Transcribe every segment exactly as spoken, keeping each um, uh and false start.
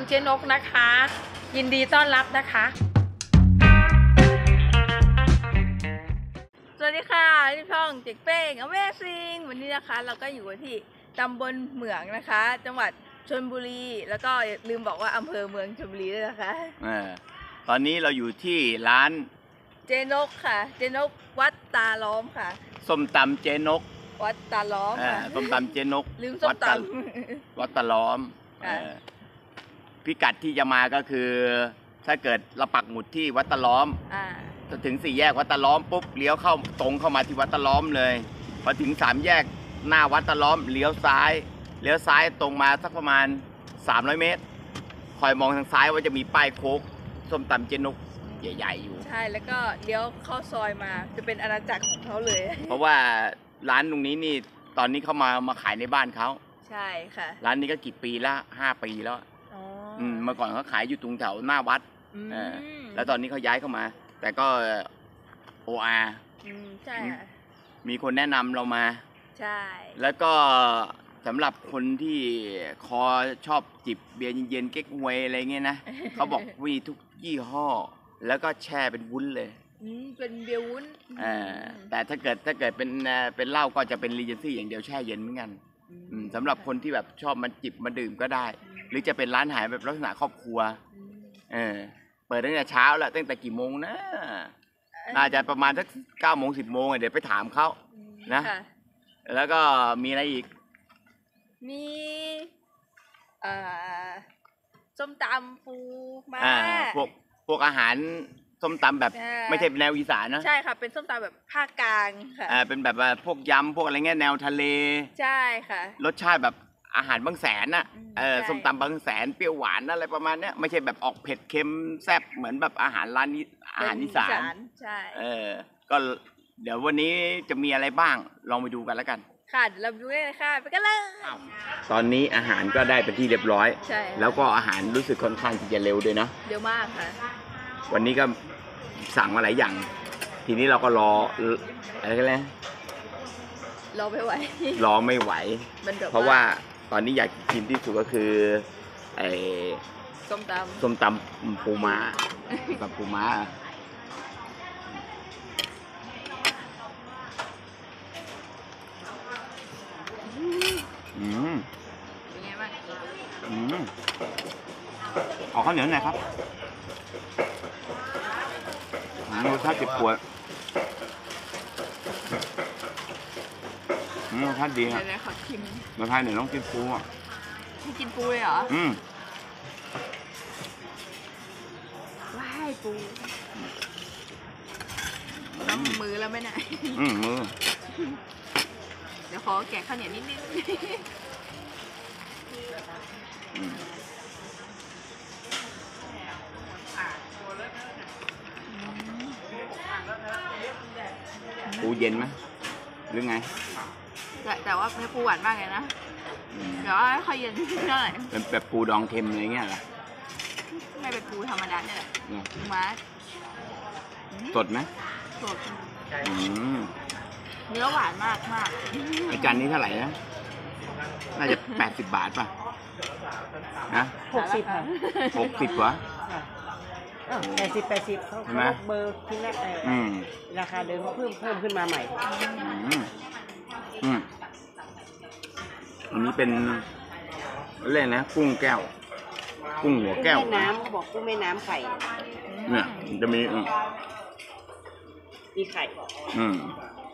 ำเจ๊นกนะคะยินดีต้อนรับนะคะสวัสดีค่ะที่ช่องเจ๊กเป้ง Amazing วันนี้นะคะเราก็อยู่ที่ตำบลเหมืองนะคะ จังหวัดชลบุรีแล้วก็ลืมบอกว่าอำเภอเมืองชลบุรีด้วยนะคะอตอนนี้เราอยู่ที่ร้านเจ๊นกค่ะเจ๊นกวัดตาล้อมค่ะส้มตำเจ๊นกวัดตาล้อมค่ะส้มตำเจ๊นกลืมส้มตำวัดตาล้อมพิกัดที่จะมาก็คือถ้าเกิดเราปักหมุดที่วัดตาล้อมจะถึงสี่แยกวัดตาล้อมปุ๊บเลี้ยวเข้าตรงเข้ามาที่วัดตาล้อมเลยพอถึงสามแยกหน้าวัดตาล้อมเลี้ยวซ้ายเลี้ยวซ้ายตรงมาสักประมาณสามร้อยเมตรคอยมองทางซ้ายว่าจะมีป้ายโค้กส้มตำเจ๊นกใหญ่ๆอยู่ใช่แล้วก็เลี้ยวเข้าซอยมาจะเป็นอาณาจักรของเขาเลยเพราะว่าร้านตรงนี้นี่ตอนนี้เขามามาขายในบ้านเขาใช่ค่ะร้านนี้ก็กี่ปีละห้าปีแล้วอืมเมื่อก่อนเขาขายอยู่ตรงแถวหน้าวัดอ่าแล้วตอนนี้เขาย้ายเข้ามาแต่ก็โออาร์ใช่มีคนแนะนำเรามาใช่แล้วก็สำหรับคนที่คอชอบจิบเบียร์เย็นๆเก๊กฮวยอะไรเงี้ยนะ เขาบอกมีทุกยี่ห้อแล้วก็แช่เป็นวุ้นเลยเป็นเบียร์วุ้นอ่าแต่ถ้าเกิดถ้าเกิดเป็นเป็นเหล้าก็จะเป็นรีเจนซี่อย่างเดียวแช่เย็นเหมือนกันสำหรับคนที่แบบชอบมาจิบมาดื่มก็ได้หรือจะเป็นร้านอาหารแบบลักษณะครอบครัวเออเปิดตั้งแต่เช้าแล้วตั้งแต่กี่โมงนะน่าจะประมาณสักเก้าโมงสิบโมงเดี๋ยวไปถามเขานะแล้วก็มีอะไรอีกมีเอ่อส้มตำปูม้าพวกพวกอาหารส้มตำแบบไม่ใช่แนวอีสานนะใช่ค่ะเป็นส้มตำแบบภาคกลางค่ะอ่าเป็นแบบว่าพวกยำพวกอะไรเงี้ยแนวทะเลใช่ค่ะรสชาติแบบอาหารบางแสนน่ะเออส้มตำบางแสนเปรี้ยวหวานอะไรประมาณเนี้ยไม่ใช่แบบออกเผ็ดเค็มแซ่บเหมือนแบบอาหารร้านนี้อาหารอีสานใช่เออก็เดี๋ยววันนี้จะมีอะไรบ้างลองไปดูกันแล้วกันค่ะเราดูได้เลยค่ะไปกันเลยตอนนี้อาหารก็ได้เป็นที่เรียบร้อยใช่แล้วก็อาหารรู้สึกค่อนข้างที่จะเร็วด้วยนะเร็วมากค่ะวันนี้ก็สั่งมาหลายอย่างทีนี้เราก็รออะไรกันเลยรอไม่ไหวรอไม่ไหวเพราะว่าตอนนี้อยากกินที่สุดก็คือไอ้ส้มตำส้มตำปูม้ากับปูม้าอืมเป็นไงบ้างอืมขอข้าวเหนียวหน่อยครับรสชาติเจ็บปวดรสชาติดีครับขอชิมรสชาติเนี่ยต้องกินปูอ่ะที่กินปูเลยเหรออืมว้ายปูต้องมือแล้วไหมเนี่ยอืมมือเดี๋ยวขอแกะข้าวเหนียวนิดนึงปูเย็นไหมหรือไงแต่แต่ว่าไม่ปูหวานมากเลยนะเดี๋ยวให้เขาเย็นเท่าไหร่เป็นแบบปูดองเค็มอะไรเงี้ยเหรอไม่เป็นปูธรรมดาเนี่ยแหละปูม้าสดไหมสดเนื้อหวานมากมากไอจานนี้เท่าไหร่นะน่าจะแปดสิบบาทป่ะนะหกสิบหกสิบวะแปดสิบแปดสิบเขาเบอร์ที่แรกราคาเดิมเขาเพิ่มเพิ่มขึ้นมาใหม่อันนี้เป็นเล่นนะกุ้งแก้วกุ้งหัวแก้วแม่น้ำเขาบอกกุ้งแม่น้ำไข่เนี่ยจะมีมีไข่อืม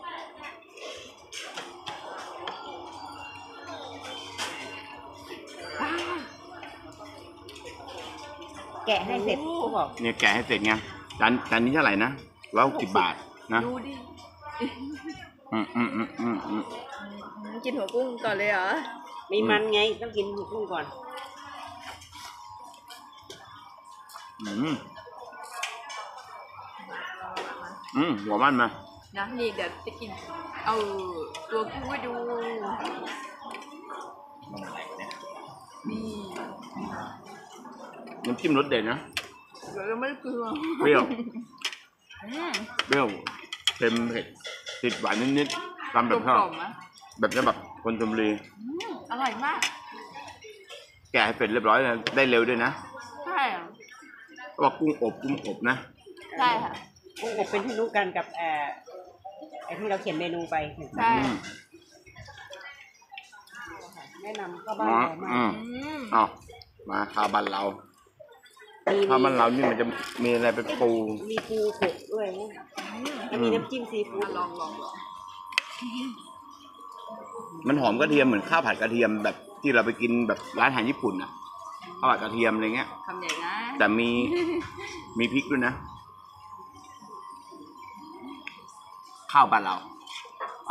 แกะให้เสร็จเขาบอกเนี่ยแกะให้เสร็จไงจานจานนี้เท่าไหร่นะร้อยหกสิบบาทนะดูดิอืมอืมอืมอืมอืมกินหัวกุ้งก่อนเลยเหรอมีมันไงต้องกินหัวกุ้งก่อนอืมอืมหัวมันมานะนี่เดี๋ยวจะกินเอาตัวกุ้งให้ดูนี่น้ำจิ้มรสเด็ดนะเดี๋ยวเราไม่เกลือเปรี้ยวเปรี้ยวเค็มเผ็ดติดหวานนิดๆตามแบบข้าวแบบนี้แบบคนชลบุรีอร่อยมากแกะให้เป็นเรียบร้อยเลยได้เร็วด้วยนะใช่อ่ะก็ว่ากุ้งอบกุ้งอบนะใช่ค่ะกุ้งอบเป็นที่รู้กันกับเอ่อไอ้ที่เราเขียนเมนูไปใช่อืมแนะนำเข้าบ้านอ๋อเรามาอืกมอืมอ้าวมาข้าวบ้านเรามีข้าวบ้านเรานี่มันจะมีอะไรเป็นปูมีปูโขกด้วยนะแล้วมีน้ำจิ้มซีฟู้ดลองลองลองมันหอมกระเทียมเหมือนข้าวผัดกระเทียมแบบที่เราไปกินแบบร้านอาหารญี่ปุ่นอะข้าวผัดกระเทียมอะไรเงี้ยคำใหญ่นะแต่มีมีพริกด้วยนะ ข้าวบ้านเราไป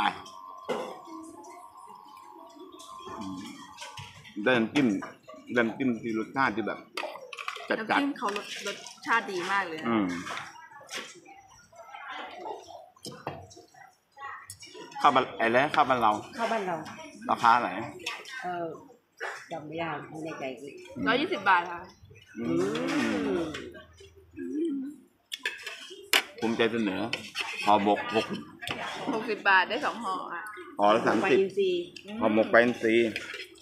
อืมได้น้ำจิ้มได้น้ำจิ้มที่รสชาติที่แบบจัดน้ำจัดจิ้มเขารสรสชาติดีมากเลยนะอืมข้าวบ้านอะไรนะข้าวบ้านเราเข้าบ้านเราราคาไหนเออจำไม่ได้ไม่แน่ใจสิร้อยยี่สิบบาทค่ะอือืมมภูมิใจเสนอห่อหมกหกหกสิบบาทได้สองห่ออ่ะห่อละสามไปสิบอินซีย์ห่อหมกไปอินทรีย์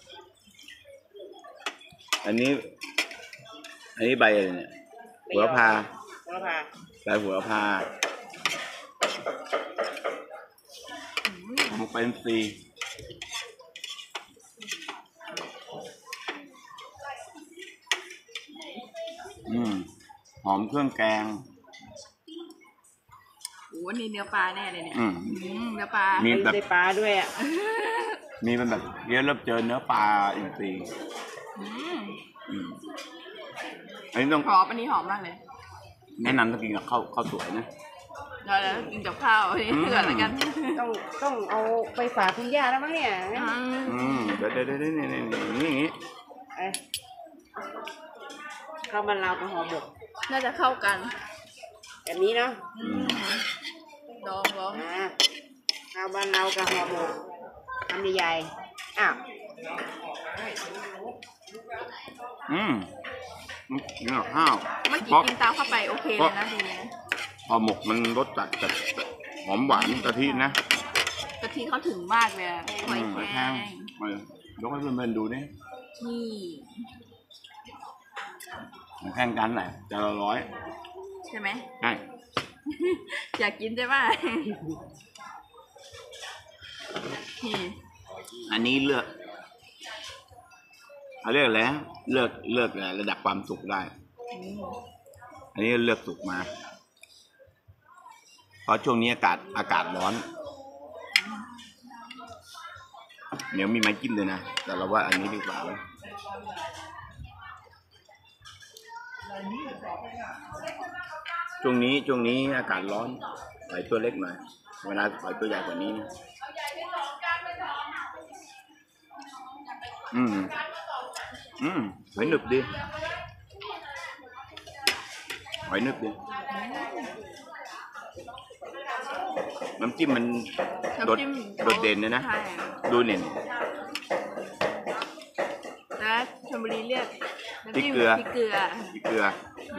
อันนี้ อันนี้ใบอะไรเนี่ย หัวละพาหัวละพาใบหัวละพาห่อหมกไปอินทรีย์อืมหอมเครื่องแกงโอ้โหนี่เนื้อปลาแน่เลยเนี่ยอืมอืมเนื้อปลามีมีแบบได้ปลาด้วยอ่ะมีมันแบบเยอะเริ่มเจอเนื้อปลาอินทรีย์อืมอืมอันนี้ต้องหอมอันนี้หอมมากเลยแนะนำต้องกินกับข้าวข้าวสวยนะเดี๋ยวแล้วกินกับข้าวอันนี้อืมเผื่อแล้วกันต้องต้องเอาไปฝากคุณย่าแล้วมั้งเนี่ยอืมอืมเดี๋ยวเดี๋ยวเดี๋ยวนี่นี่นี่อย่างงี้เอ้ยข้าวมันลาวกับห่อหมกน่าจะเข้ากันแบบนี้เนาะอืมลองลองอ่าข้าวบ้านเรากับห่อหมกทำใหญ่ๆอ้าวอืมกินกับข้าวเมื่อเพกี้ราะกินตามเข้าไปโอเคเลยนะดีนะห่อหมกมันรสจัดจัดหอมหวานกะทินะกะทิเขาถึงมากเลยอะหอยมแครแห้งมายกให้เพื่อนๆดูนี่นี่หอยแห้งกันไหนจะละร้อยใช่ไหมใช่อยากกินใช่ไหมนี่อันนี้เลือกเขาเรียกอะไรนะเลือกเลือกอะไรระดับความสุกได้อืมอันนี้เลือกสุกมา เพราะช่วงนี้อากาศอากาศร้อนเดี๋ยวมีไม้จิ้มเลยนะ แต่เราว่าอันนี้ดีกว่านะช่วงนี้ช่วงนี้อากาศร้อนปล่อยตัวเล็กหน่อยเวลาปล่อยตัวใหญ่กว่านี้นะอืมอืมหอยหนึบดีหอยหนึบดีน้ำจิ้มมันโดดน้ำจิ้มโดดเด่นเลยนะใช่ดูเด่นแล้วชลบุรีเรียกน้ำจิ้มพริกเกลือพริกเกลือพริกเกลือ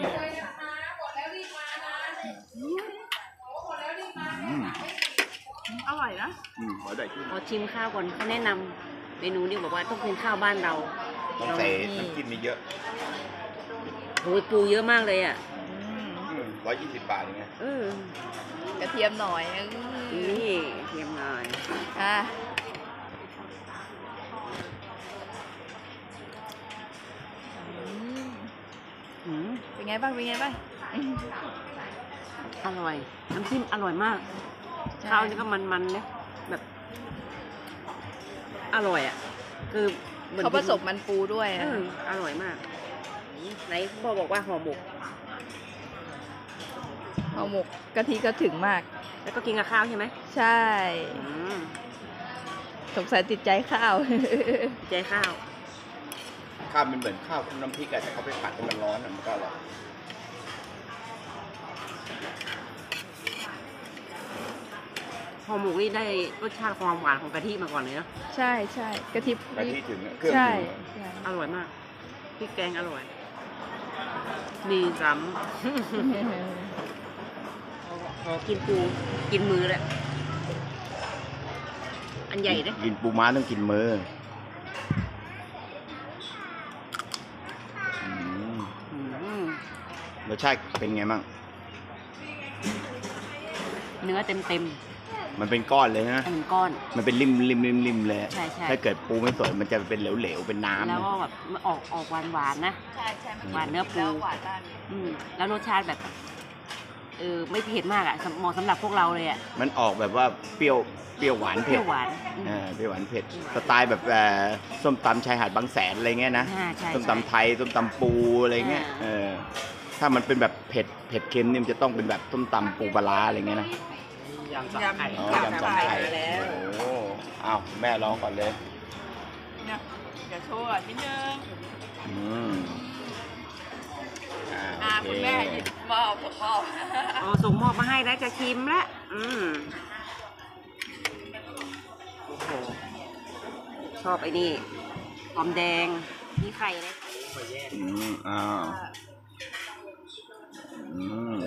อืมอร่อยนะอืมขอได้ที่ขอชิมข้าวก่อนเขาแนะนำเมนูนี้บอกว่าต้องเป็นข้าวบ้านเราต้องใส่น้ำจิ้มมีเยอะโอ้ยปูเยอะมากเลยอ่ะร้อยยี่สิบบาทไงเออกระเทียมหน่อยอืมนี่เทียมหน่อยอ่ะอืมเป็นไงบ้างเป็นไงบ้างอร่อย น้ำจิ้มอร่อยมาก ข้าวนี่ก็มันๆเนี่ยแบบ อร่อยอ่ะ คือหมือนเขาผสมมันปูด้วยเออะออร่อยมาก ไหนพ่อบอกว่าห่อหมกเอาหมกกะทิก็ถึงมากแล้วก็กินกับข้าวใช่ไหมใช่อืมสงสัยติดใจข้าวใจข้าวข้าวมันเหมือนข้าวคลุกน้ำพริกอะแต่เขาไปผัดให้มันร้อนอะมันก็อร่อยห่อหมกนี่ได้รสชาติความหวานของกะทิมาก่อนเลยเนาะใช่ใช่กะทิกะทิถึงอะเครื่องใช่ถึงใช่อร่อยมากพริกแกงอร่อย มีซ้ำ ขอกินปู กินมือแหละ อันใหญ่เลยกินปูม้าต้องกินมือรสชาติเป็นไงบ้างเนื้อเต็มเต็มมันเป็นก้อนเลยนะเป็นก้อนมันเป็นริมริมริมริมเลยใช่ใช่ถ้าเกิดปูไม่สวยมันจะเป็นเหลวๆเป็นน้ำแล้วนะก็แบบออกออกหวานหวานๆนะใช่ใช่หวานเนื้อปูหวานมากอืมแล้วรสชาติแบบเออไม่เผ็ดมากอ่ะเหมาะสำหรับพวกเราเลยอ่ะมันออกแบบว่าเปรี้ยวเปรี้ยวหวานเปเผ็รี้ดยวหวานอืมเออเปรี้ยวหวานเผ็ดสไตล์แบบเอ่อส้มตำชายหาดบางแสนอะไรเงี้ยนะอ่าใช่ส้มใช่ตำไทยส้มตำปูอะไรเงี้ยอ่าเออถ้ามันเป็นแบบเผ็ดเผ็ดเค็มเนี่ยมันจะต้องเป็นแบบส้มตำปูปลาร้าอะไรเงี้ยนะยำสองไข่อ๋อยำสองไข่แล้วโอ้อ้าวแม่ลองก่อนเลยเนี่ยเดี๋ยวโชว์อ่ะนิดนึงอืมอ่าอ่าโอคุณเคแม่หยิบหม้อผมหม้ออ๋อส่งมอบมาให้แล้วจะชิมละอืมโอ้โหชอบไอ้นี่หอมแดงนี่ไข่เลยอืมอ้าวอืม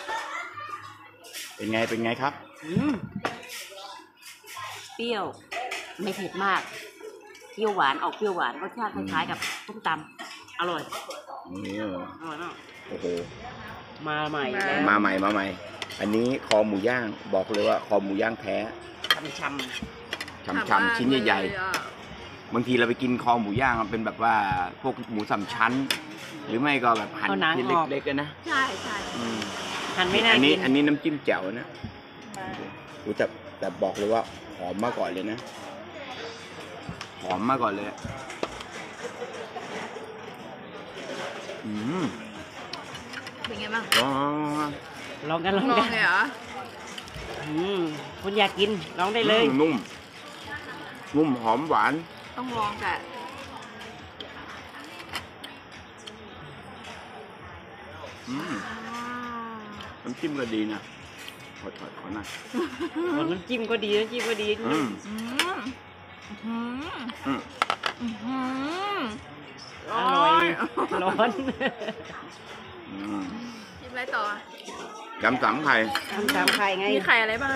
เป็นไงเป็นไงครับอืมเปรี้ยวไม่เผ็ดมากเปรี้ยวหวานออกเปรี้ยวหวานรสชาติคล้ายๆกับต้มตำอร่อยอืมอร่อยมากโอ้โหมาใหม่แล้วมาใหม่มาใหม่ อันนี้คอหมูย่างบอกเลยว่าคอหมูย่างแท้ชำช่ำๆชิ้นใหญ่ๆบางทีเราไปกินคอหมูย่างมันเป็นแบบว่าพวกหมูสามชั้น หรือไม่ก็แบบหั่นชิ้นเล็กๆกันนะใช่ใช่อืมๆหั่นไม่น่าอันนี้กินอันนี้น้ำจิ้มแจ่วนะอูแต่แต่บอกเลยว่าหอมมาก่อนเลยนะหอมมาก่อนเลยอะอืมเป็นไงบ้างอ๋อลองกันลองลอกังนเลยเหรออืมคุณอยากกินลองได้เลยนุ่มนุ่มหอมหวานต้องลองแต่อืมน้ำจิ้มก็ดีนะขอถอยขอหน่อยน้ำจิ้มก็ดีน้ำจิ้มก็ดีอืมอืมอืมอืมอืมอร่อยร้อนอืมกินอะไรต่อยำสามไข่ทำตามไข่ไงมีไข่อะไรบ้างคะ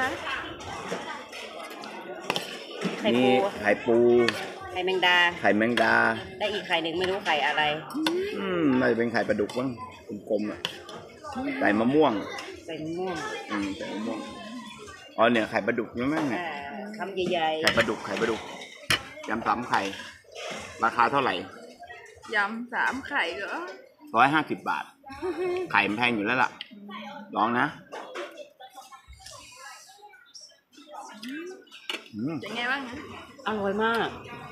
ไข่มีปูไข่ปูไข่แมงดาไข่แมงดาได้อีกไข่หนึ่งไม่รู้ไข่อะไรอืมน่าจะเป็นไข่ปลาดุกบ้างกลมๆอ่ะใส่มะม่วงใส่มะม่วงอืมใส่มะม่วงอ๋อเนี่ยไข่ปลาดุกนี่มั้งเนี่ยอ่าคำใหญ่ไข่ปลาดุกไข่ปลาดุกยำสามไข่ ราคาเท่าไหร่ยำสามไข่เหรอร้อยห้าสิบบาท ไข่มันแพงอยู่แล้วล่ะ ลองนะอืมเป็นไงบ้างนะๆอร่อยมาก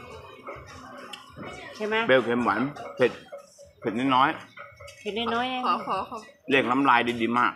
ใช่ไหมเปรี้ยวเค็มหวานเผ็ดเผ็ดน้อยเผ็ดน้อยๆเองขอขอขอๆเรียกน้ำลายดีๆมาก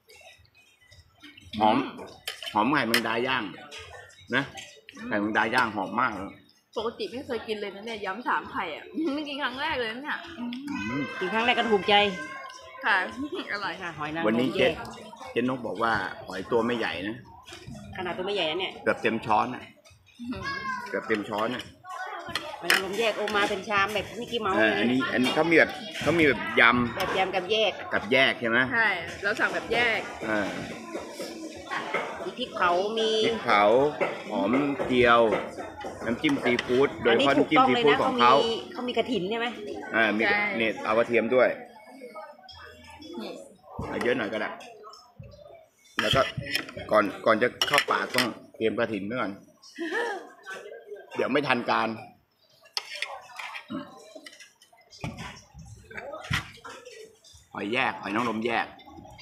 หอม หอมไข่แมงดาย่าง นะไข่แมงดาย่างหอมมากเลยปกติไม่เคยกินเลยนะเนี่ยยำสามไข่อ่ะนี่กินครั้งแรกเลยนะเนี่ยอืมกินครั้งแรกก็ถูกใจค่ะ อร่อยค่ะหอยนางรมวันนี้แยเจ๊กเจ๊นกบอกว่าหอยตัวไม่ใหญ่นะขนาดตัวไม่ใหญ่นะเนี่ยเกือบเต็มช้อนน่ะเกือบเต็มช้อนน่ะหอยนางรมแยกโอมาเป็นชามแบบมิกกี้เมาส์เอออันนี้อันนี้เขามีแบบเขามีแบบยแบบยำกับแยกำกับแยกใช่ไหมใช่เราสั่งแบบแยกเออมีพริกเผา มีพริกเผาหอมเจียว น้ำจิ้มซีฟู้ดโดยอันเฉนี้พาะถูกน้ำจิ้มต้องซีเลยฟู้ดนะของเขามีเขาเขามีกระถินใช่ไหมอ่ามีใช่เนี่ยเอากระเทียมด้วยนี่เอาเยอะหน่อยก็ได้แล้วก็ก่อนก่อนจะเข้าปากต้องเตรียมกระถินไว้ก่อนเดี๋ยวไม่ทันการอืมหอยแยกหอยนางรมแยก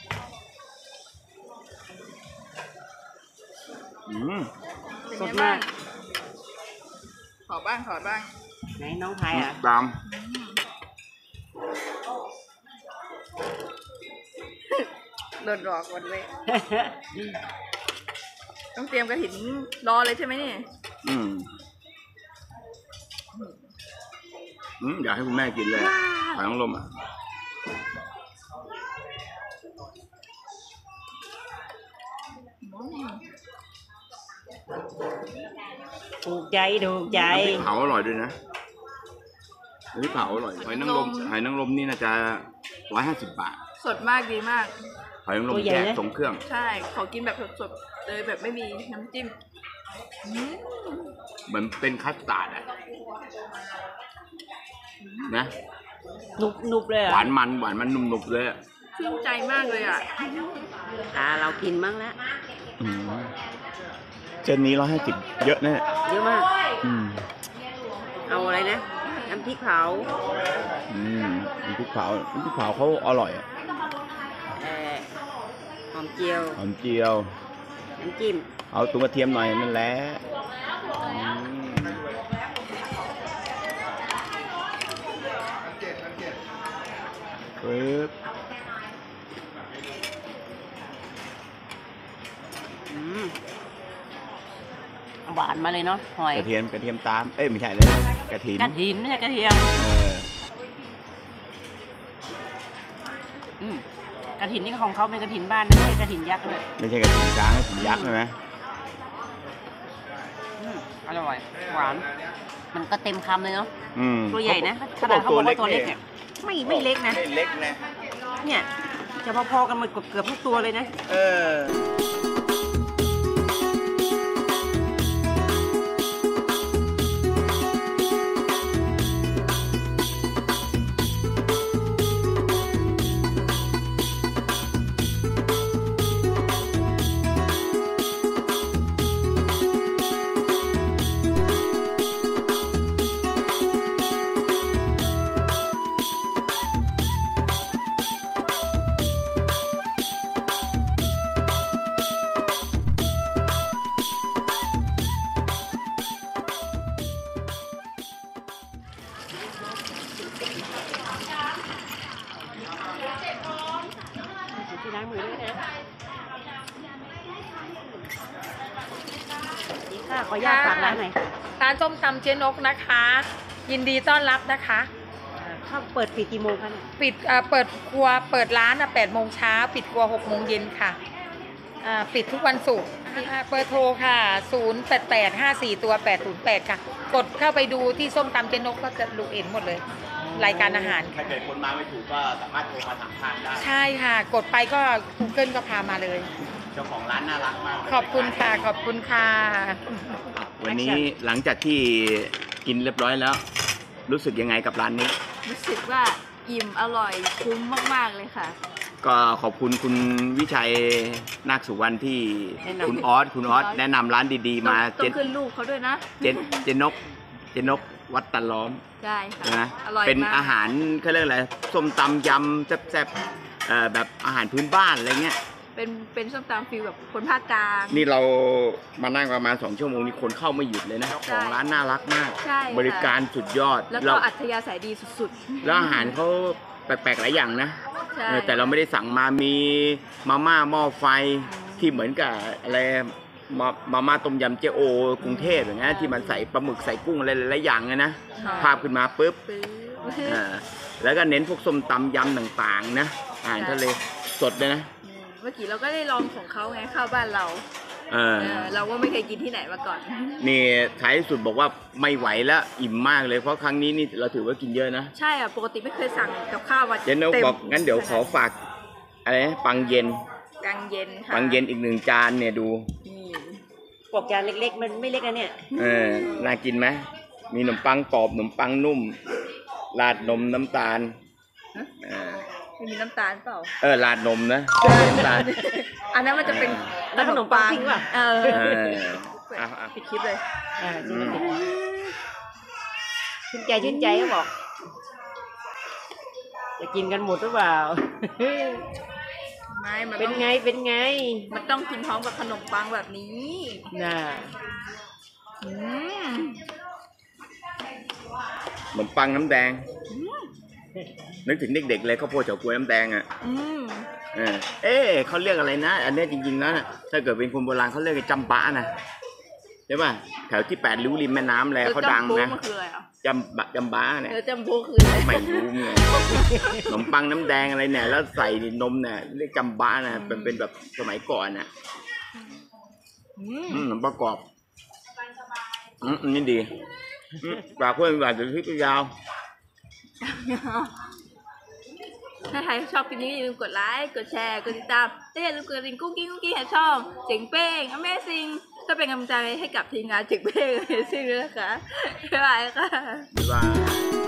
อืมเป็นสไงดบ้ามาง กขอบ้างขอบ้างไหนน้องไทยอ่ะตามโดนหลอกหมดเลย ต้องเตรียมกระถิ่นรอเลยใช่ไหมนี่อืมอืมอยากให้คุณแม่กินเลยหอยนางรมอ่ะถูกใจถูกใจน้ำพริกเผาอร่อยด้วยนะน้ำพริกเผาอร่อยหอยนางรมหอยนางรมนี่น่าจะร้อยห้าสิบบาทสดมากดีมากหอยนางรมตัวใหญ่แยกนะทรงเครื่องใช่ ขอกินแบบสดๆเลยแบบไม่มีน้ำจิ้มอืมเหมือนเป็นคัสตาร์ดอะนะนุบนุบเลยหอ่ะวานมันหวานมันนุ่มๆเลยอะชื่นใจมากเลยอ่ะตาเรากินมั้งแล้วอืมเจนนี้ร้อยห้าสิบเยอะแน่เยอะมากอืมเอาอะไรนะน้ำพริกเผาอืมน้ำพริกเผาน้ำพริกเผาเขาอร่อยอะเอ่อหอมเจียวหอมเจียวน้ำจิ้มเอาตุ้งกระเทียมหน่อยนั่นแหละอืมปึ๊บอืมหวานมาเลยเนาะหอยกระเทียมกระเทียมตาม เอ้ยไม่ใช่เลยกระถินกระถินไม่ใช่กระเทียมเอออืมกระถินนี่ของเขาเป็นกระถินบ้านไม่ใช่กระถินยักษ์เลยไม่ใช่กระถินช้างกระถินยักษ์ใช่ไหมอืมอร่อยหวาน มันก็เต็มคำเลยเนาะอืมตัวใหญ่นะขเขาบนาอดกเขาบอกว่าตัวเล็กเนี่ยไม่ไม่เล็กนะไม่เล็กนะเนี่ยจะพอๆกันหมดเกือบทุกตัวเลยนะเออที่ล้างมือด้วยนะนี่ค่ะขออนุญาตฝากร้านหน่อยร้านส้มตำเจ๊นกนะคะ ยินดีต้อนรับนะคะเข้าเปิดปิดกี่โมงคะเนี่ยปิดเอ่อเปิดครัวเปิดร้านอ่ะแปดโมงเช้าปิดครัวหกโมงเย็นค่ะอ่าปิดทุกวันศุกร์อ่าเบอร์โทรค่ะศูนย์ แปด แปด ห้า สี่ ตัวแปด ศูนย์ แปดค่ะ กดเข้าไปดูที่ส้มตำเจ๊นกก็จะรู้เห็นหมดเลย รายการอาหารถ้าเกิดคนมาไม่ถูกก็สามารถโทรมาถามทางได้ใช่ค่ะ กดไปก็ Google ก็พามาเลยเจ้าของร้านน่ารักมากขอบคุณค่ะขอบคุณค่ะวันนี้หลังจากที่กินเรียบร้อยแล้ว รู้สึกยังไงกับร้านนี้รู้สึกว่าอิ่มอร่อยคุ้มมากๆเลยค่ะก็ขอบคุณคุณวิชัยนาคสุวรรณที่แนะนำคุณออสคุณออสแนะนำร้านดีๆ มาต้เจองนขึ้นลูกเขาด้วยนะเจนเจนนกเจนนกวัดตะล้อมใช่ค่ะนะอร่อยมากเป็นอาหารเขาเรียกอะไรส้มตำยำแซ่บๆเอ่อแบบอาหารพื้นบ้านอะไรเงี้ยเป็นเป็นส้มตำฟิลแบบคนภาคกลางนี่เรามานั่งประมาณสองชั่วโมงนี่คนเข้าไม่หยุดเลยนะเจ้าของร้านน่ารักมากใช่ค่ะบริการสุดยอดแล้วเราก็อัธยาศัยดีสุดๆแล้วอาหารเขาแปลกๆหลายอย่างนะใช่เออแต่เราไม่ได้สั่งมามีมาม่าหม้อไฟที่เหมือนกับอะไรมามาม่าต้มยำเจโอกรุงเทพอย่างเงี้ยที่มันใส่ปลาหมึกใส่กุ้งอะไรหลายๆอย่างเลยนะภาพขึ้นมาปุ๊บปื้อเออแล้วก็เน้นพวกส้มตำยำต่างๆนะอาหารทะเลสดเลยนะเมื่อกี้เราก็ได้ลองของเขาไงข้าวบ้านเราเออเออเราก็ไม่เคยกินที่ไหนมาก่อนนี่ท้ายสุดบอกว่าไม่ไหวแล้วอิ่มมากเลยเพราะครั้งนี้นี่เราถือว่ากินเยอะนะใช่อ่ะ ปกติไม่เคยสั่งกับข้าวมาเจนนกต็มบอกงั้นเดี๋ยวขอฝากอะไรนะปังเย็นกลางเย็นค่ะปังเย็นอีกหนึ่งจานเนี่ยดูนี่ปอกจานเล็กๆ มันไม่เล็กนะเนี่ยเออน่ากินไหมมีขนมปังกรอบขนมปังนุ่มราดนมน้ำตาลเออไม่มีน้ำตาลเปล่าเออราดนมนะน้ำตาลอันนั้นมันจะเป็นแล้วขนมปังจริงป่ะเออเอออ่ะอ่ะปิดคลิปเลยอ่าจริงๆชื่นใจชื่นใจเขาบอก จะกินกันหมดหรือเปล่าไม่มันเป็ต้นองไงเป็นไงมันต้องกินพร้อมกับขนมปังแบบนี้น่ะอืมขนมปังน้ำแดง นึกถึงเด็กๆเลยข้าวโพดเฉาก๊วยน้ำแดงอ่ะอืมเออเอ๊ะเขาเรียกอะไรนะ อันเนี้ยจริงๆแล้วน่ะถ้าเกิดเป็นคนโบราณเขาเรียกไอ้จำปานะใช่ป่ะแถวที่แปดริ้วริมแม่น้ำแล้วเขาดังนะจำโบ้มันคืออะไรอ่ะจำบะจำบ้าเนี่ยเออจำโบ้คืออะไรไม่รู้ไงขนมปังน้ำแดงอะไรเนี่ยแล้วใส่นมเนี่ยเรียกจำบ้านะเป็นเป็นแบบสมัยก่อนน่ะอืมอืมขนมประกอบอืมอันนี่ดีอืมปลากเพื่อนปลาจะพริกยาวถ้าใครชอบคลิปนี้อย่าลืมกดไลค์ กดแชร์ กดติดตามและอย่าลืมกดกระดิ่งกุ้งกิ้งกุ้งกิ้งให้ช่องเจ๋งเป้ง Amazing ก็เป็นกำลังใจให้กับทีมงานเจ๋งเป้ง Amazing ด้วยนะคะบ๊ายบายค่ะบ๊ายบาย